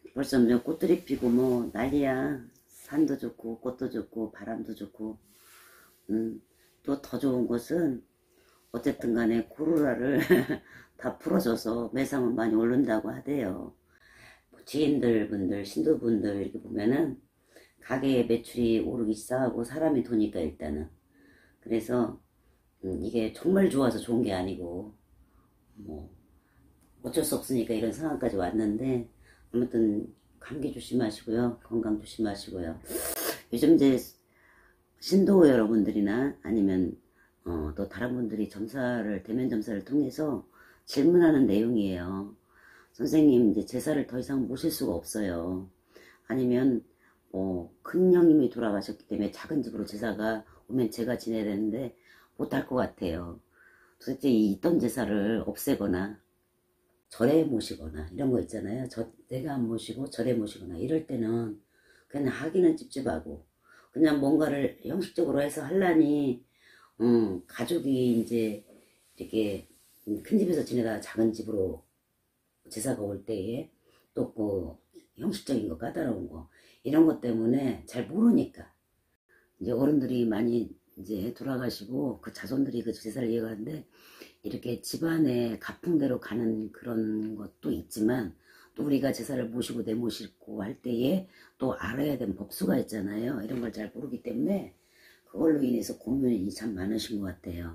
벌써 뭐 꽃들이 피고 뭐 난리야. 산도 좋고 꽃도 좋고 바람도 좋고. 또 더 좋은 것은 어쨌든 간에 코로나를 다 풀어줘서 매상은 많이 오른다고 하대요. 뭐 지인들 분들 신도분들 이렇게 보면은 가게의 매출이 오르기 시작하고 사람이 도니까 일단은 그래서 이게 정말 좋아서 좋은 게 아니고 뭐 어쩔 수 없으니까 이런 상황까지 왔는데 아무튼 감기 조심하시고요. 건강 조심하시고요. 요즘 이제 신도 여러분들이나 아니면 또 다른 분들이 점사를 대면 점사를 통해서 질문하는 내용이에요. 선생님 이제 제사를 더 이상 모실 수가 없어요. 아니면 큰 형님이 돌아가셨기 때문에 작은 집으로 제사가 오면 제가 지내야 되는데 못할 것 같아요. 도대체 이 있던 제사를 없애거나 절에 모시거나 이런 거 있잖아요. 내가 안 모시고 절에 모시거나 이럴 때는 그냥 하기는 찝찝하고 그냥 뭔가를 형식적으로 해서 하려니 가족이 이제 이렇게 큰 집에서 지내다가 작은 집으로 제사가 올 때에 또 그 형식적인 거 까다로운 거 이런 것 때문에 잘 모르니까 이제 어른들이 많이 이제 돌아가시고 그 자손들이 그 제사를 이어가는데 이렇게 집안의 가풍대로 가는 그런 것도 있지만 또 우리가 제사를 모시고 내모시고 할 때에 또 알아야 되는 법수가 있잖아요. 이런 걸 잘 모르기 때문에 그걸로 인해서 고민이 참 많으신 것 같아요.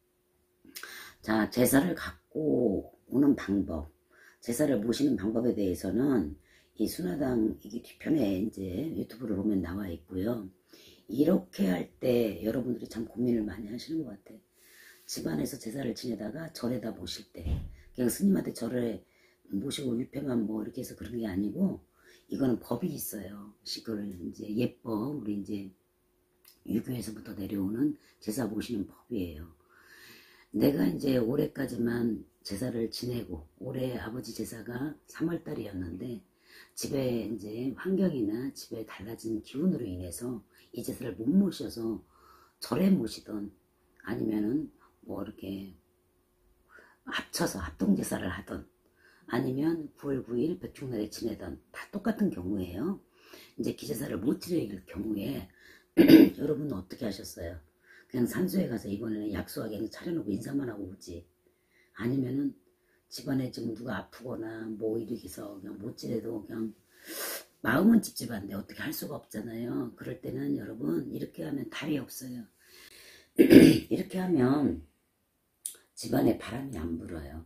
자, 제사를 갖고 오는 방법, 제사를 모시는 방법에 대해서는 이 순화당 이게 뒤편에 이제 유튜브를 보면 나와 있고요. 이렇게 할 때 여러분들이 참 고민을 많이 하시는 것 같아요. 집안에서 제사를 지내다가 절에다 모실 때 그냥 스님한테 절에 모시고 위패만 뭐 이렇게 해서 그런 게 아니고 이거는 법이 있어요. 그걸 이제 예법 우리 이제 유교에서부터 내려오는 제사 모시는 법이에요. 내가 이제 올해까지만 제사를 지내고 올해 아버지 제사가 3월달이었는데 집에 이제 환경이나 집에 달라진 기운으로 인해서 이 제사를 못 모셔서 절에 모시던 아니면은 뭐 이렇게 합쳐서 합동제사를 하던 아니면 9월 9일 백중날에 지내던 다 똑같은 경우에요. 이제 기제사를 못 지낼 경우에 여러분은 어떻게 하셨어요? 그냥 산소에 가서 이번에는 약소하게 그냥 차려놓고 인사만 하고 오지. 아니면은 집안에 지금 누가 아프거나 뭐 이렇게 해서 그냥 못 지내도 그냥 마음은 찝찝한데 어떻게 할 수가 없잖아요. 그럴 때는 여러분 이렇게 하면 답이 없어요. 이렇게 하면 집안에 바람이 안 불어요.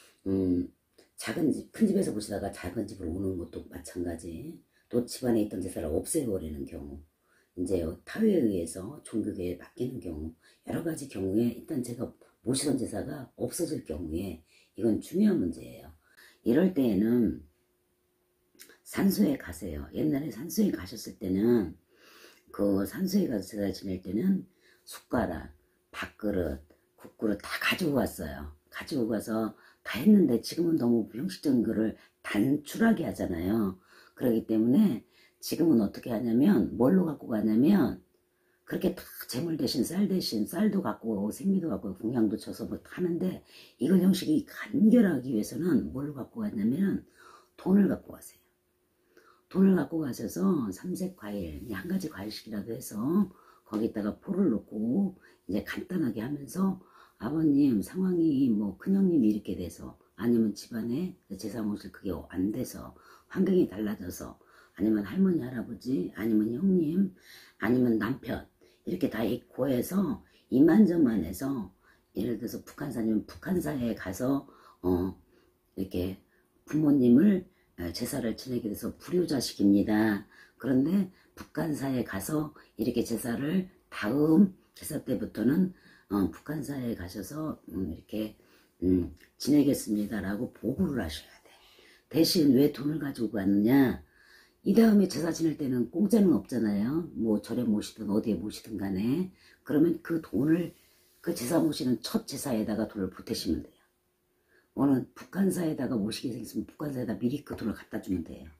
작은 집, 큰 집에서 보시다가 작은 집으로 오는 것도 마찬가지. 또 집안에 있던 제사를 없애버리는 경우, 이제 타회에 의해서 종교계에 바뀌는 경우, 여러 가지 경우에 일단 제가 모시던 제사가 없어질 경우에 이건 중요한 문제예요. 이럴 때에는 산소에 가세요. 옛날에 산소에 가셨을 때는 그 산소에 가서 제사 지낼 때는 숟가락, 밥그릇, 국그릇 다 가지고 갔어요. 가지고 가서 다 했는데 지금은 너무 형식적인 거를 단출하게 하잖아요. 그렇기 때문에 지금은 어떻게 하냐면 뭘로 갖고 가냐면 그렇게 다 재물 대신 쌀 대신 쌀도 갖고 생미도 갖고 공양도 쳐서 뭐 하는데 이걸 형식이 간결하기 위해서는 뭘로 갖고 가냐면 돈을 갖고 가세요. 돈을 갖고 가셔서 삼색 과일, 한 가지 과일씩이라도 해서 거기다가 포를 넣고 이제 간단하게 하면서 아버님 상황이 뭐 큰형님이 이렇게 돼서 아니면 집안에 제사 모실 그게 안 돼서 환경이 달라져서 아니면 할머니 할아버지 아니면 형님 아니면 남편 이렇게 다 있고 해서 이만저만해서 예를 들어서 북한사님 북한사에 가서 이렇게 부모님을 제사를 지내게 돼서 불효자식입니다. 그런데 북한사에 가서 이렇게 제사를 다음 제사 때부터는 북한사에 가셔서 이렇게 지내겠습니다 라고 보고를 하셔야 돼. 대신 왜 돈을 가지고 갔느냐, 이 다음에 제사 지낼 때는 공짜는 없잖아요. 뭐 절에 모시든 어디에 모시든 간에 그러면 그 돈을 그 제사 모시는 첫 제사에다가 돈을 보태시면 돼요. 어느 북한사에다가 모시게 생겼으면 북한사에다 미리 그 돈을 갖다 주면 돼요.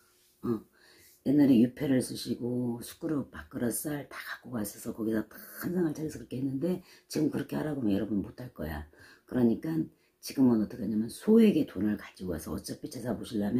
옛날에 유패를 쓰시고 숟그릇 밥그릇 쌀 다 갖고 가셔서 거기다 다 한 상을 차려서 그렇게 했는데 지금 그렇게 하라고 하면 여러분 못할 거야. 그러니까 지금은 어떻게 하냐면 소에게 돈을 가지고 와서 어차피 제사 보시려면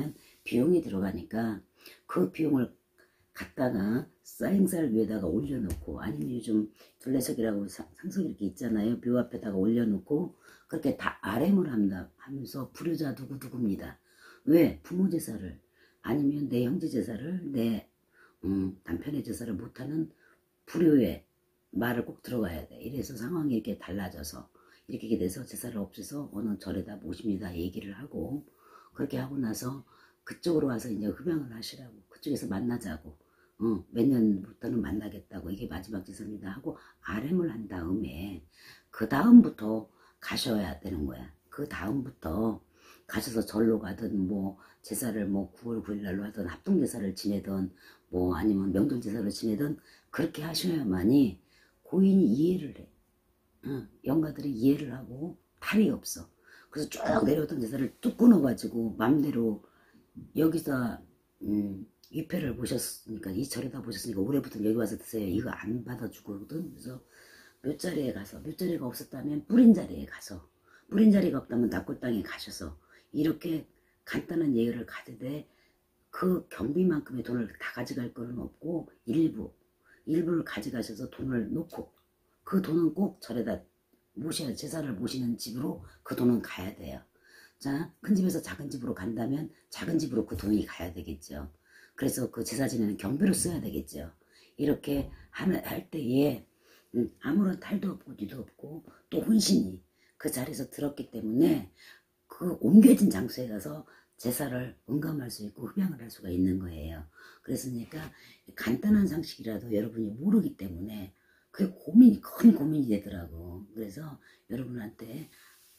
비용이 들어가니까 그 비용을 갖다가 쌓인쌀 위에다가 올려놓고, 아니면 요즘 둘레석이라고 상석 이렇게 있잖아요. 묘 앞에다가 올려놓고 그렇게 다 아뢰물 하면서 불효자 누구누구입니다. 왜? 부모 제사를, 아니면 내 형제 제사를, 내 남편의 제사를 못하는 불효의 말을 꼭 들어가야 돼. 이래서 상황이 이렇게 달라져서 이렇게 돼서 제사를 없애서 어느 절에다 모십니다 얘기를 하고, 그렇게 하고 나서 그쪽으로 와서 이제 흡양을 하시라고, 그쪽에서 만나자고, 몇 년부터는 만나겠다고, 이게 마지막 제사입니다 하고 아뢰물 한 다음에 그 다음부터 가셔야 되는 거야. 그 다음부터 가셔서 절로 가든, 뭐 제사를 뭐 9월 9일 날로 하든, 합동제사를 지내든, 뭐 아니면 명절제사를 지내든 그렇게 하셔야만이 고인이 이해를 해. 영가들이 이해를 하고 탈이 없어. 그래서 쭉 내려오던 제사를 뚝 끊어가지고 맘대로 여기서 위패를 보셨으니까, 이 절에다 보셨으니까 올해부터 여기 와서 드세요, 이거 안 받아주거든. 그래서 묘자리에 가서, 묘자리가 없었다면 뿌린 자리에 가서, 뿌린 자리가 없다면 납골당에 가셔서 이렇게 간단한 예의를 가지되, 그 경비만큼의 돈을 다 가져갈 거는 없고 일부를 가져가셔서 돈을 놓고, 그 돈은 꼭 절에다 모셔야, 제사를 모시는 집으로 그 돈은 가야 돼요. 자, 큰 집에서 작은 집으로 간다면 작은 집으로 그 돈이 가야 되겠죠. 그래서 그 제사 지내는 경비로 써야 되겠죠. 이렇게 할 때에 아무런 탈도 없고 뒤도 없고 또 혼신이 그 자리에서 들었기 때문에 그 옮겨진 장소에 가서 제사를 응감할 수 있고 흡양을 할 수가 있는 거예요. 그랬으니까 간단한 상식이라도 여러분이 모르기 때문에 그게 큰 고민이 되더라고. 그래서 여러분한테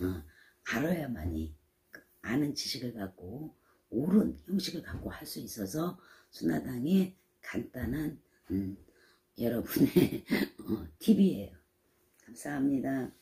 알아야만이, 아는 지식을 갖고 옳은 형식을 갖고 할 수 있어서 순화당의 간단한 여러분의 팁이에요. 감사합니다.